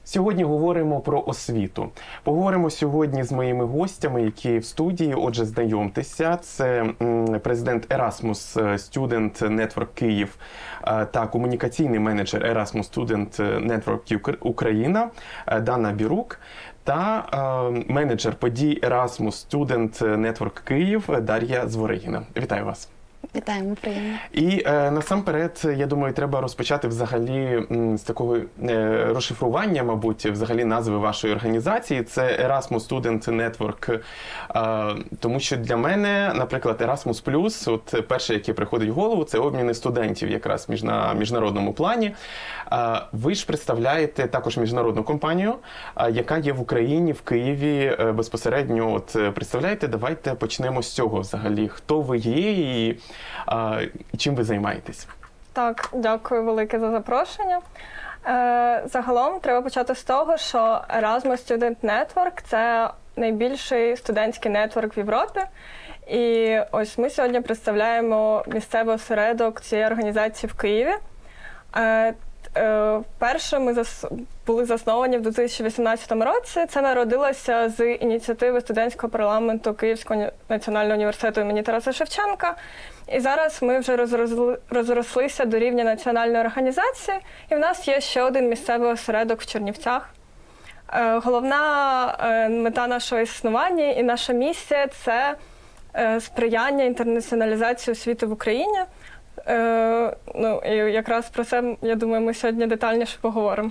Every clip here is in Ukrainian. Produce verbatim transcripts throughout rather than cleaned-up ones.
Сьогодні говоримо про освіту. Поговоримо сьогодні з моїми гостями, які в студії. Отже, знайомтеся. Це президент Erasmus Student Network Київ та комунікаційний менеджер Erasmus Student Network Україна Дана Бірук та менеджер подій Erasmus Student Network Київ Дар'я Зворигіна. Вітаю вас. Вітаємо, приємно. І е, насамперед, я думаю, треба розпочати взагалі з такого е, розшифрування, мабуть, взагалі назви вашої організації. Це Erasmus Student Network, е, тому що для мене, наприклад, Erasmus+, от перше, яке приходить в голову, це обміни студентів якраз між, на міжнародному плані. Е, ви ж представляєте також міжнародну компанію, е, яка є в Україні, в Києві е, безпосередньо. От представляєте, давайте почнемо з цього взагалі. Хто ви є і А, чим ви займаєтесь? Так, дякую велике за запрошення. Е, загалом треба почати з того, що Erasmus Student Network – це найбільший студентський нетворк в Європі. І ось ми сьогодні представляємо місцевий осередок цієї організації в Києві. Е, е, перше ми зас... були засновані в дві тисячі вісімнадцятому році. Це народилося з ініціативи студентського парламенту Київського національного університету імені Тараса Шевченка. І зараз ми вже розросли, розрослися до рівня національної організації, і в нас є ще один місцевий осередок в Чернівцях. Е, головна е, мета нашого існування і наша місія – це е, сприяння інтернаціоналізації освіти в Україні. Е, ну, і якраз про це, я думаю, ми сьогодні детальніше поговоримо.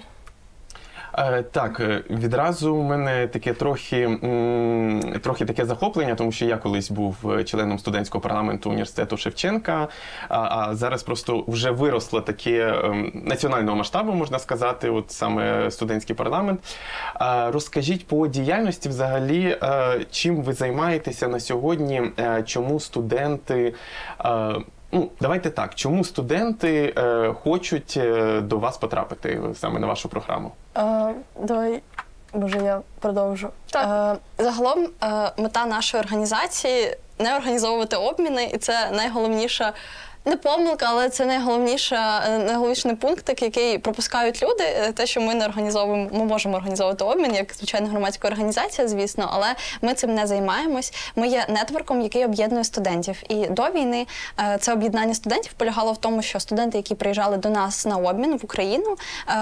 Так, відразу у мене таке трохи, трохи таке захоплення, тому що я колись був членом студентського парламенту університету Шевченка, а зараз просто вже виросло таке національного масштабу, можна сказати, от саме студентський парламент. Розкажіть по діяльності взагалі, чим ви займаєтеся на сьогодні, чому студенти... Ну, давайте так, чому студенти е, хочуть е, до вас потрапити саме на вашу програму? Е, давай, може, я продовжу. Е, загалом, е, мета нашої організації – не організовувати обміни, і це найголовніша, не помилка, але це найголовніша, найголовніший пункт, який пропускають люди. Те, що ми не організовуємо, ми можемо організовувати обмін, як звичайна громадська організація, звісно, але ми цим не займаємось. Ми є нетворком, який об'єднує студентів. І до війни це об'єднання студентів полягало в тому, що студенти, які приїжджали до нас на обмін в Україну,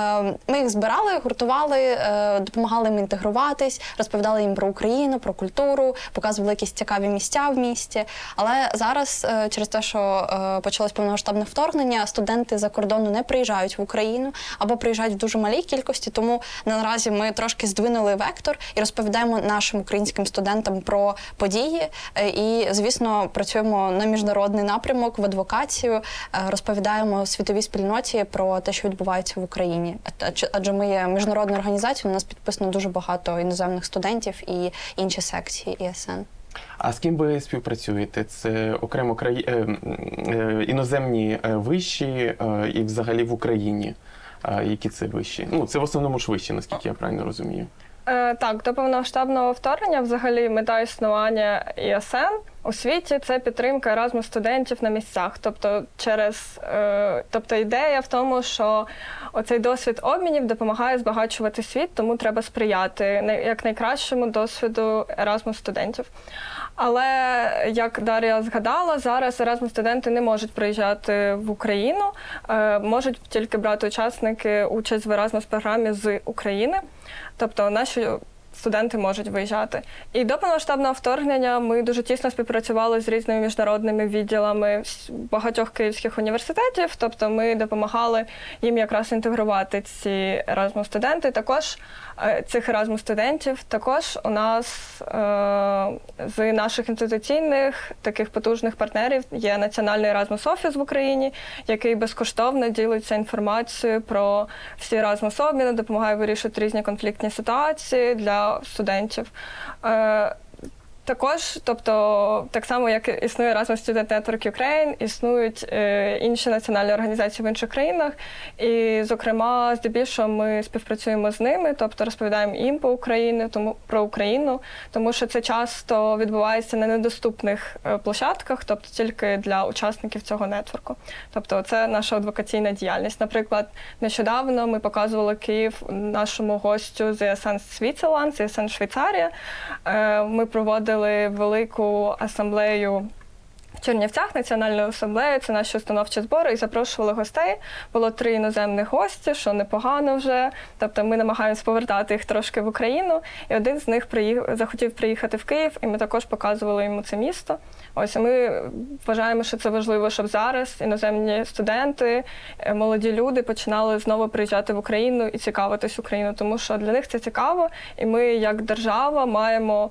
ми їх збирали, гуртували, допомагали їм інтегруватись, розповідали їм про Україну, про культуру, показували якісь цікаві місця в місті. Але зараз, через те, що почалось повномасштабне вторгнення, студенти за кордону не приїжджають в Україну або приїжджають в дуже малій кількості, тому наразі ми трошки здвинули вектор і розповідаємо нашим українським студентам про події і, звісно, працюємо на міжнародний напрямок, в адвокацію, розповідаємо світовій спільноті про те, що відбувається в Україні. Адже ми є міжнародною організацією, у нас підписано дуже багато іноземних студентів і інші секції І С Н. А з ким ви співпрацюєте? Це окремо краї... е, е, іноземні виші е, і взагалі в Україні? Е, які це виші? Ну, це в основному ж виші, наскільки я правильно розумію. Е, так, до повномасштабного вторгнення взагалі мета існування І С Н у світі – це підтримка Erasmus студентів на місцях. Тобто, через, е, тобто ідея в тому, що оцей досвід обмінів допомагає збагачувати світ, тому треба сприяти як найкращому досвіду Erasmus студентів. Але, як Дар'я згадала, зараз Erasmus студенти не можуть приїжджати в Україну, е, можуть тільки брати учасники участь в Erasmus програмі з України. Тобто наші студенти можуть виїжджати. І до повномасштабного вторгнення ми дуже тісно співпрацювали з різними міжнародними відділами багатьох київських університетів, тобто ми допомагали їм якраз інтегрувати ці Erasmus студенти. Також цих Erasmus студентів також у нас е, з наших інституційних таких потужних партнерів є Національний Erasmus офіс в Україні, який безкоштовно ділиться інформацією про всі Erasmus обміни, допомагає вирішити різні конфліктні ситуації для студентів. Е, Також, тобто, так само, як існує Erasmus Student Network Ukraine, існують е, інші національні організації в інших країнах. І, зокрема, здебільшого ми співпрацюємо з ними, тобто розповідаємо їм по Україні, тому, про Україну, тому що це часто відбувається на недоступних е, площадках, тобто тільки для учасників цього нетворку. Тобто це наша адвокаційна діяльність. Наприклад, нещодавно ми показували Київ нашому гостю з і ес ен Switzerland, з і ес ен Швейцарія. Е, ми проводили велику асамблею в Чернівцях, національну асамблею, це наші установчі збори, і запрошували гостей. Було три іноземних гості, що непогано вже. Тобто ми намагаємося повертати їх трошки в Україну. І один з них приїхав, захотів приїхати в Київ, і ми також показували йому це місто. Ось, і ми вважаємо, що це важливо, щоб зараз іноземні студенти, молоді люди починали знову приїжджати в Україну і цікавитись Україною, тому що для них це цікаво, і ми, як держава, маємо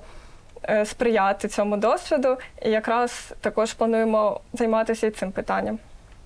сприяти цьому досвіду, і якраз також плануємо займатися і цим питанням.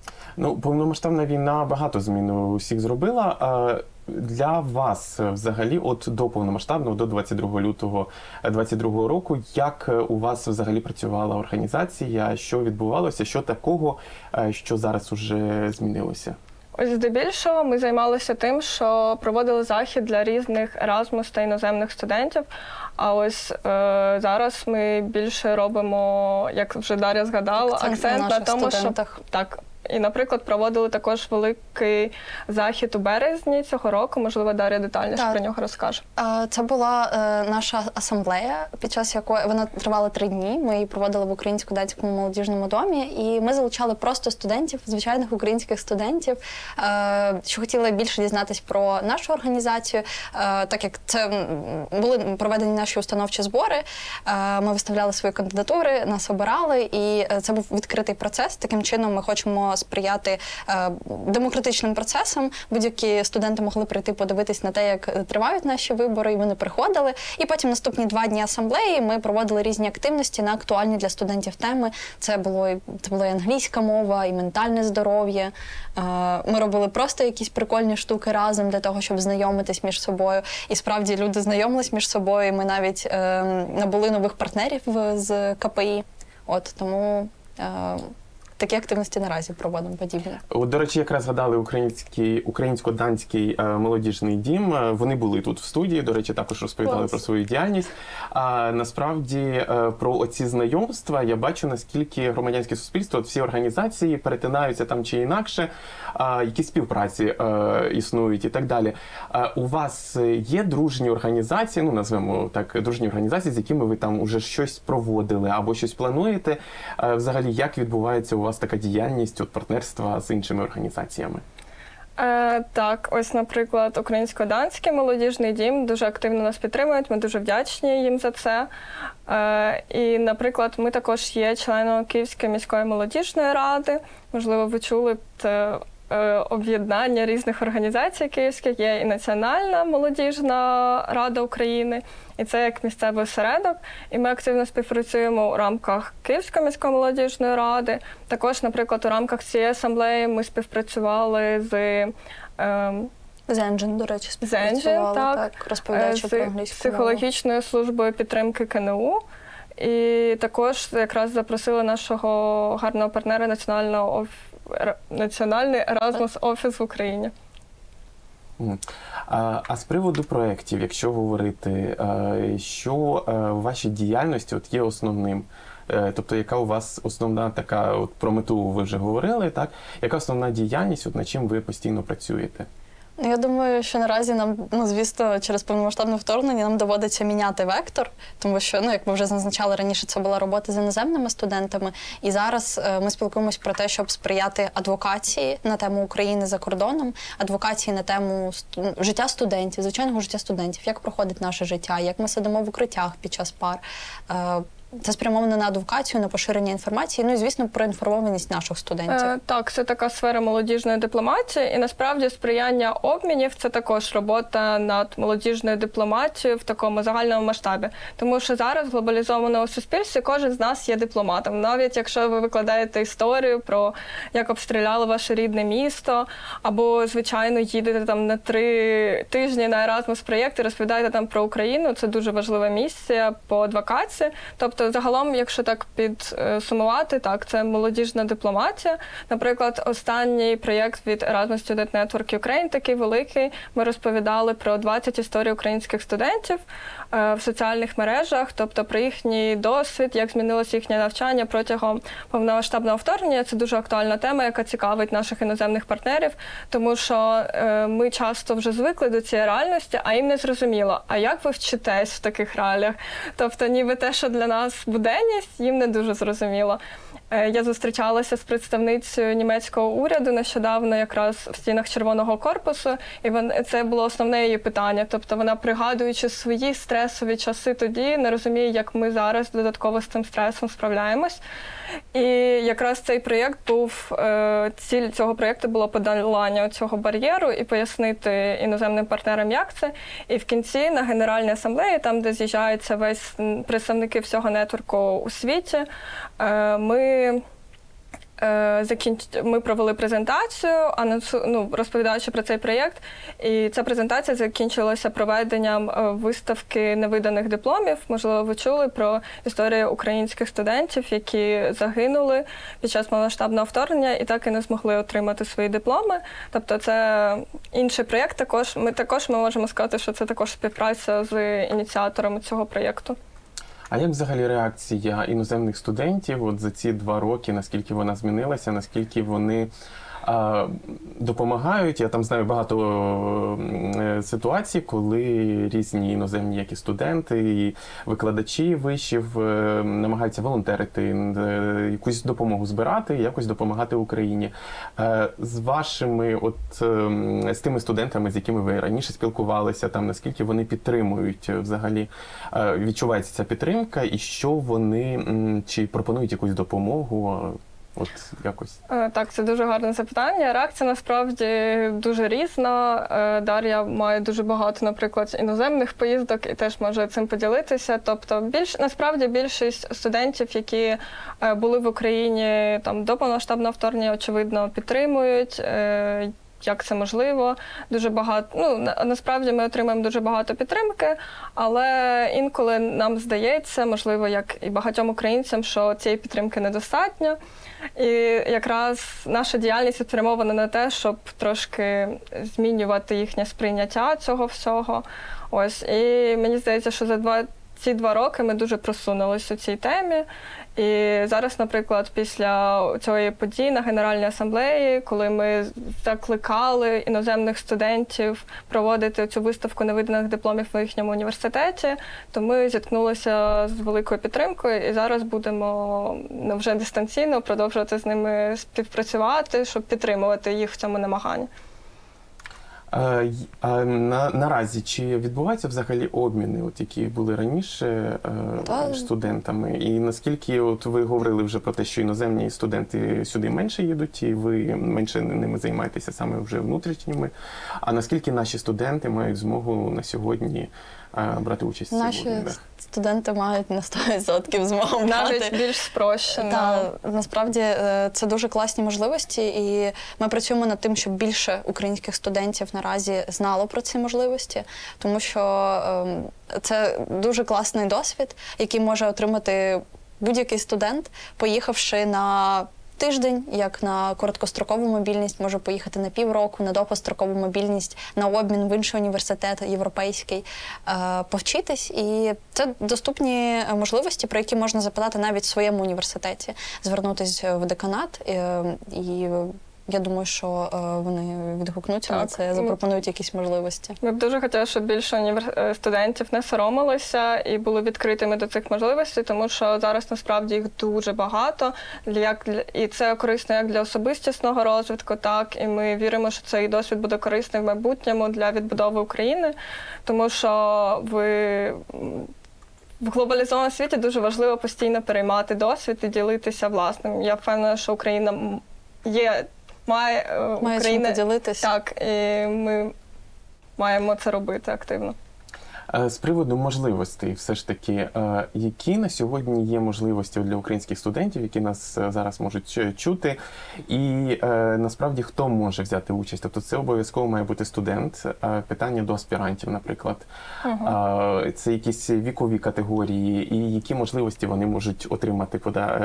Ну, повномасштабна війна багато змін усіх зробила. А для вас взагалі, от до повномасштабного, до двадцять другого лютого двадцять другого року, як у вас взагалі працювала організація, що відбувалося, що такого, що зараз уже змінилося? Ось здебільшого ми займалися тим, що проводили захід для різних Erasmus та іноземних студентів. А ось е, зараз ми більше робимо, як вже Дар'я згадала, акцент, акцент на, на тому, що так. І, наприклад, проводили також великий захід у березні цього року. Можливо, Дар'я детальніше так. про нього розкаже. Це була е, наша асамблея, під час якої вона тривала три дні. Ми її проводили в Українсько-Данському молодіжному домі. І ми залучали просто студентів, звичайних українських студентів, е, що хотіли більше дізнатись про нашу організацію. Е, так як це були проведені наші установчі збори, е, ми виставляли свої кандидатури, нас обирали. І це був відкритий процес. Таким чином ми хочемо сприяти е, демократичним процесам. Будь-які студенти могли прийти подивитись на те, як тривають наші вибори, і вони приходили. І потім наступні два дні асамблеї ми проводили різні активності на актуальні для студентів теми. Це було, це була і англійська мова, і ментальне здоров'я. Е, ми робили просто якісь прикольні штуки разом для того, щоб знайомитись між собою. І справді люди знайомились між собою. Ми навіть е, набули нових партнерів з ка пе і. От, тому... Е, Такі активності наразі проводимо подібне. От, до речі, якраз згадали український, українсько-данський е, молодіжний дім. Вони були тут в студії, до речі, також розповідали Клас. про свою діяльність. А насправді е, про оці знайомства я бачу, наскільки громадянське суспільство, от всі організації перетинаються там чи інакше, а, які співпраці е, існують і так далі. А, у вас є дружні організації, ну назвемо так, дружні організації, з якими ви там уже щось проводили або щось плануєте? А, взагалі, як відбувається у вас така діяльність, от партнерства з іншими організаціями? Е, так, ось, наприклад, Українсько-Данський молодіжний дім дуже активно нас підтримують, ми дуже вдячні їм за це. Е, і, наприклад, ми також є членом Київської міської молодіжної ради. Можливо, ви чули, це об'єднання різних організацій київських, є і Національна молодіжна рада України, і це як місцевий осередок. І ми активно співпрацюємо у рамках Київської міської молодіжної ради. Також, наприклад, у рамках цієї асамблеї ми співпрацювали з ем, з Енджин, до речі, співпрацювали, так, так, розповідаючи про англійську з психологічною службою підтримки ка ен у. І також якраз запросили нашого гарного партнера національного оф... Національний Erasmus офіс в Україні. А, а з приводу проєктів, якщо говорити, що в вашій діяльності от є основним? Тобто, яка у вас основна така, от про мету ви вже говорили, так? Яка основна діяльність, от над чим ви постійно працюєте? Я думаю, що наразі нам, ну, звісно, через повномасштабне вторгнення нам доводиться міняти вектор, тому що, ну, як ми вже зазначали раніше, це була робота з іноземними студентами, і зараз е, ми спілкуємось про те, щоб сприяти адвокації на тему України за кордоном, адвокації на тему сту... життя студентів, звичайного життя студентів, як проходить наше життя, як ми сидимо в укриттях під час пар. Е, Це спрямовано на адвокацію, на поширення інформації, ну і, звісно, про інформованість наших студентів. Е, так, це така сфера молодіжної дипломатії, і насправді сприяння обмінів – це також робота над молодіжною дипломатією в такому загальному масштабі. Тому що зараз в глобалізованому суспільстві кожен з нас є дипломатом. Навіть якщо ви викладаєте історію про як обстріляли ваше рідне місто, або, звичайно, їдете там на три тижні на Erasmus проєкт і розповідаєте там про Україну, це дуже важлива місія по адвокації. Тобто тобто, загалом, якщо так підсумувати, так, це молодіжна дипломатія. Наприклад, останній проєкт від Erasmus Student Network Ukraine, такий великий, ми розповідали про двадцять історій українських студентів е, в соціальних мережах, тобто про їхній досвід, як змінилося їхнє навчання протягом повномасштабного вторгнення. Це дуже актуальна тема, яка цікавить наших іноземних партнерів, тому що е, ми часто вже звикли до цієї реальності, а їм не зрозуміло, а як ви вчитесь в таких реаліях? Тобто ніби те, що для нас буденність, їм не дуже зрозуміло. Е, я зустрічалася з представницею німецького уряду нещодавно якраз в стінах Червоного корпусу, і вон, це було основне її питання. Тобто вона, пригадуючи свої стресові часи тоді, не розуміє, як ми зараз додатково з цим стресом справляємось. І якраз цей проєкт був, е, ціль цього проєкту було подолання цього бар'єру і пояснити іноземним партнерам, як це. І в кінці на Генеральній асамблеї, там, де з'їжджаються весь представники всього нетворку у світі, е, ми Закінч... Ми провели презентацію, анонсу... ну, розповідаючи про цей проєкт, і ця презентація закінчилася проведенням виставки невиданих дипломів. Можливо, ви чули про історію українських студентів, які загинули під час повномасштабного вторгнення і так і не змогли отримати свої дипломи. Тобто це інший проєкт. Також ми також ми можемо сказати, що це також співпраця з ініціаторами цього проєкту. А як взагалі реакція іноземних студентів от за ці два роки, наскільки вона змінилася, наскільки вони а, допомагають? Я там знаю багато е, ситуацій, коли різні іноземні, як і студенти, і викладачі вишів е, намагаються волонтерити, е, якусь допомогу збирати, якось допомагати Україні. Е, з вашими, от е, з тими студентами, з якими ви раніше спілкувалися, там наскільки вони підтримують взагалі, е, відчувається ця підтримка, і що вони, м, чи пропонують якусь допомогу? От якось. Так, це дуже гарне запитання. Реакція насправді дуже різна. Дар'я має дуже багато, наприклад, іноземних поїздок і теж може цим поділитися. Тобто, більш насправді більшість студентів, які були в Україні там до повномасштабного вторгнення, очевидно, підтримують. Як це можливо, дуже багато, ну, на, насправді ми отримуємо дуже багато підтримки, але інколи нам здається, можливо, як і багатьом українцям, що цієї підтримки недостатньо. І якраз наша діяльність спрямована на те, щоб трошки змінювати їхнє сприйняття цього всього. Ось, і мені здається, що за два, ці два роки ми дуже просунулися у цій темі. І зараз, наприклад, після цієї події на Генеральній асамблеї, коли ми закликали іноземних студентів проводити цю виставку невиданих дипломів в їхньому університеті, то ми зіткнулися з великою підтримкою і зараз будемо ну, вже дистанційно продовжувати з ними співпрацювати, щоб підтримувати їх в цьому намаганні. А, а на, наразі чи відбуваються взагалі обміни, от, які були раніше а, між студентами? І наскільки от ви говорили вже про те, що іноземні студенти сюди менше їдуть, і ви менше ними займаєтеся саме вже внутрішніми, а наскільки наші студенти мають змогу на сьогодні а, брати участь в Наші цих обмінах? студенти мають на сто відсотків змогу навіть брати. більш спрощено. Та, насправді це дуже класні можливості, і ми працюємо над тим, щоб більше українських студентів наразі знало про ці можливості, тому що е, це дуже класний досвід, який може отримати будь-який студент, поїхавши на тиждень, як на короткострокову мобільність, може поїхати на півроку, на довгострокову мобільність, на обмін в інший університет європейський, е, повчитись. І це доступні можливості, про які можна запитати навіть в своєму університеті, звернутися в деканат е, і я думаю, що е, вони відгукнуться так. на це, запропонують якісь можливості. Ми б дуже хотіли, щоб більше універ... студентів не соромилися і були відкритими до цих можливостей, тому що зараз насправді їх дуже багато. Як для... І це корисно як для особистісного розвитку, так і ми віримо, що цей досвід буде корисний в майбутньому для відбудови України, тому що ви... В глобалізованому світі дуже важливо постійно переймати досвід і ділитися власним. Я впевнена, що Україна є Має, має Україна, поділитися. Так, і ми маємо це робити активно. З приводу можливостей, все ж таки, які на сьогодні є можливості для українських студентів, які нас зараз можуть чути, і насправді хто може взяти участь? Тобто це обов'язково має бути студент, питання до аспірантів, наприклад. Uh-huh. Це якісь вікові категорії, і які можливості вони можуть отримати,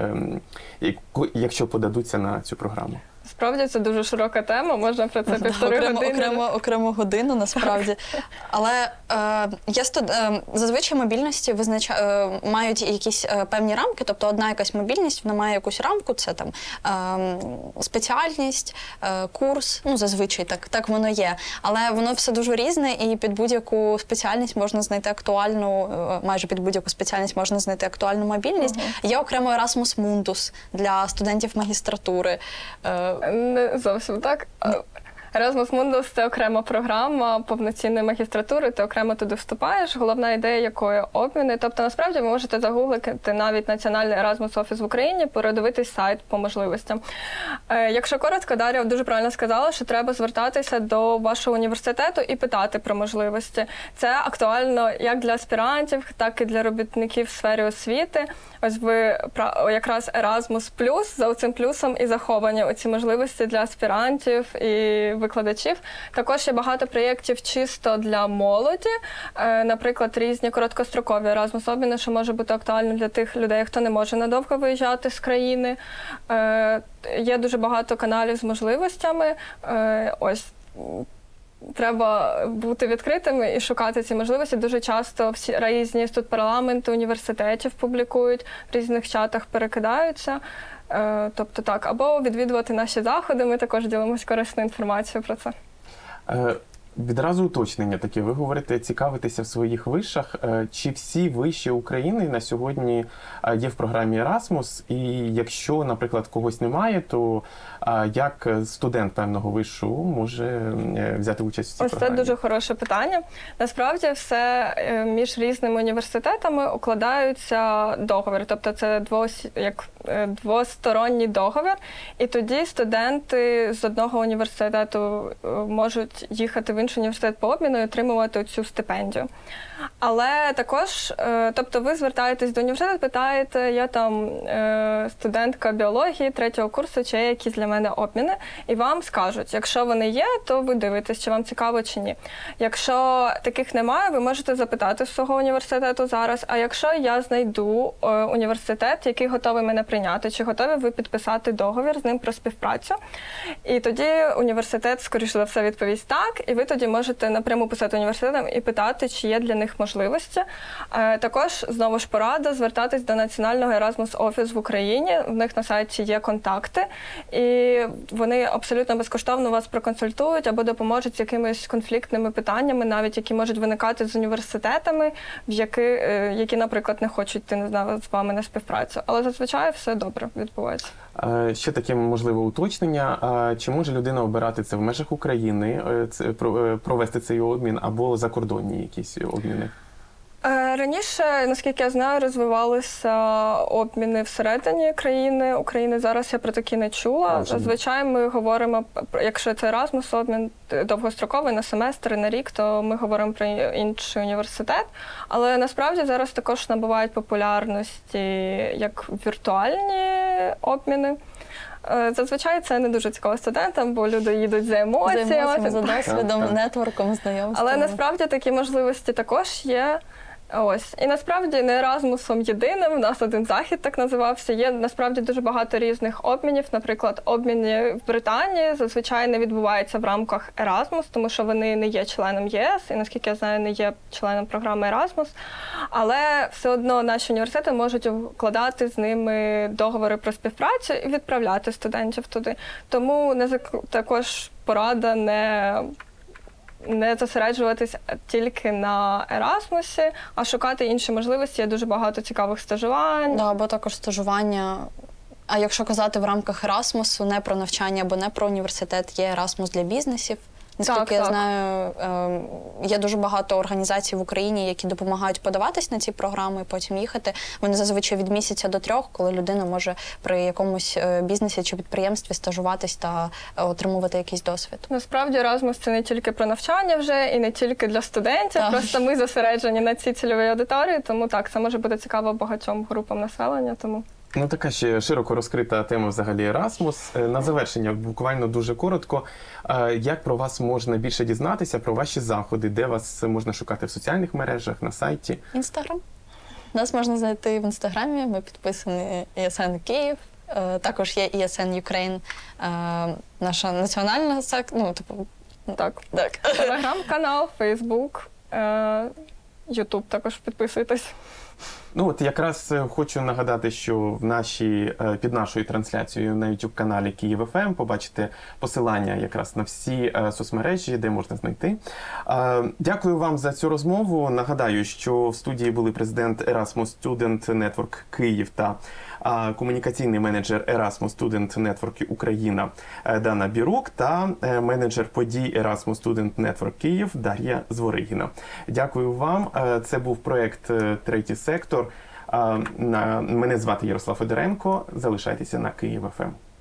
якщо подадуться на цю програму? Справді, це дуже широка тема, можна про це півтори окремо, години. Окремо, окремо годину, насправді. Але е, є студ... е, зазвичай мобільності визнача... е, мають якісь е, певні рамки, тобто одна якась мобільність, вона має якусь рамку, це там е, спеціальність, е, курс, ну зазвичай так, так воно є. Але воно все дуже різне, і під будь-яку спеціальність можна знайти актуальну, е, майже під будь-яку спеціальність можна знайти актуальну мобільність. Uh-huh. Є окремо Erasmus Mundus для студентів магістратури. Е, Не зовсім так. Erasmus Mundus – це окрема програма повноцінної магістратури, ти окремо туди вступаєш, головна ідея якої – обміни. Тобто, насправді, ви можете загуглити навіть Національний Erasmus офіс в Україні, передивитись сайт по можливостям. Якщо коротко, Дар'я дуже правильно сказала, що треба звертатися до вашого університету і питати про можливості. Це актуально як для аспірантів, так і для робітників в сфері освіти. Ось ви якраз Erasmus плюс, за цим плюсом і заховані оці можливості для аспірантів і викладачів. Також є багато проєктів чисто для молоді, наприклад, різні короткострокові Erasmus-обміни, що може бути актуально для тих людей, хто не може надовго виїжджати з країни. Є дуже багато каналів з можливостями. Ось. Треба бути відкритими і шукати ці можливості. Дуже часто всі різні інститут-парламенти університетів публікують, в різних чатах перекидаються. Тобто так, або відвідувати наші заходи, ми також ділимося корисною інформацією про це. Відразу уточнення таке. Ви говорите, цікавитися в своїх вишах. Чи всі виші України на сьогодні є в програмі Erasmus? І якщо, наприклад, когось немає, то як студент певного вишу може взяти участь в цій Ось програмі? Це дуже хороше питання. Насправді все між різними університетами укладаються договір. Тобто це двос... як двосторонній договір. І тоді студенти з одного університету можуть їхати в інший університет по обміну і отримувати цю стипендію. Але також, тобто ви звертаєтесь до університету, питаєте, я там студентка біології третього курсу, чи є якісь для мене обміни, і вам скажуть, якщо вони є, то ви дивитесь, чи вам цікаво, чи ні. Якщо таких немає, ви можете запитати свого університету зараз, а якщо я знайду університет, який готовий мене прийняти, чи готові ви підписати договір з ним про співпрацю, і тоді університет, скоріше за все, відповість так, і ви тоді можете напряму писати університетам і питати, чи є для них можливості. Також, знову ж порада, звертатись до Національного Erasmus офіс в Україні. В них на сайті є контакти, і вони абсолютно безкоштовно вас проконсультують або допоможуть з якимись конфліктними питаннями, навіть які можуть виникати з університетами, в які, які, наприклад, не хочуть йти, не знаю, з вами на співпрацю. Але зазвичай все добре відбувається. Ще таке можливе уточнення. Чи може людина обирати це в межах України, провести цей обмін, або закордонні якісь обміни? Раніше, наскільки я знаю, розвивалися обміни всередині країни. України зараз я про такі не чула. Зазвичай ми говоримо, якщо це Erasmus обмін довгостроковий на семестр, на рік, то ми говоримо про інший університет. Але насправді зараз також набувають популярності як віртуальні обміни. Зазвичай це не дуже цікаво студентам, бо люди їдуть за емоціями. За емоціями, за досвідом, нетворком, знайомством. Але насправді такі можливості також є. Ось. І насправді не Еразмусом єдиним, у нас один захід так називався. Є насправді дуже багато різних обмінів. Наприклад, обміни в Британії зазвичай не відбуваються в рамках Erasmus, тому що вони не є членом ЄС і, наскільки я знаю, не є членом програми Erasmus. Але все одно наші університети можуть укладати з ними договори про співпрацю і відправляти студентів туди. Тому не зак... також порада не... не зосереджуватись тільки на Ерасмусі, а шукати інші можливості. Є дуже багато цікавих стажувань. Да, або також стажування. А якщо казати в рамках Ерасмусу, не про навчання або не про університет, є Ерасмус для бізнесів. Наскільки Так, я так. знаю, е, є дуже багато організацій в Україні, які допомагають подаватись на ці програми і потім їхати. Вони зазвичай від місяця до трьох, коли людина може при якомусь е, бізнесі чи підприємстві стажуватись та е, отримувати якийсь досвід. Насправді Erasmus – це не тільки про навчання вже і не тільки для студентів, Так. просто ми зосереджені на цій цільовій аудиторії, тому так, це може бути цікаво багатьом групам населення. Тому Ну, така ще широко розкрита тема взагалі Erasmus. Е, На завершення, буквально дуже коротко, е, як про вас можна більше дізнатися, про ваші заходи, де вас можна шукати в соціальних мережах, на сайті? Інстаграм. Нас можна знайти в інстаграмі. Ми підписані і ес ен Київ. Е, Також є і ес ен Ukraine, е, наша національна сек... ну, типу, так, так. телеграм-канал, Фейсбук, е, Ютуб також підписуйтесь. Ну от якраз е, хочу нагадати, що в нашій, е, під нашою трансляцією на YouTube-каналі Київ еф ем побачите посилання якраз на всі е, соцмережі, де можна знайти. Е, Дякую вам за цю розмову. Нагадаю, що в студії були президент Erasmus Student Network Київ та е, комунікаційний менеджер Erasmus Student Network Україна е, Дана Бірук та е, менеджер подій Erasmus Student Network Київ Дар'я Зворигіна. Дякую вам. Е, Це був проєкт е, «Третій сектор». А, на- Мене звати Ярослав Федоренко. Залишайтеся на Київ еф ем.